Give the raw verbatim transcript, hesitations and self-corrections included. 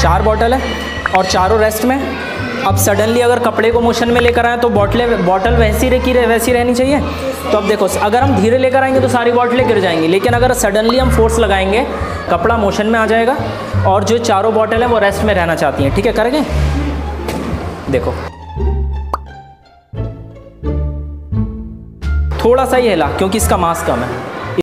चार बॉटल है और चारों रेस्ट में। अब सडनली अगर कपड़े को मोशन में लेकर आए तो बॉटलें बॉटल वैसी रही वैसी रहनी चाहिए। तो अब देखो, अगर हम धीरे लेकर आएंगे तो सारी बॉटलें गिर जाएंगी, लेकिन अगर सडनली हम फोर्स लगाएंगे कपड़ा मोशन में आ जाएगा और जो चारों बॉटल हैं वो रेस्ट में रहना चाहती हैं। ठीक है, करेंगे? देखो थोड़ा सा ही हिला क्योंकि इसका मास कम है।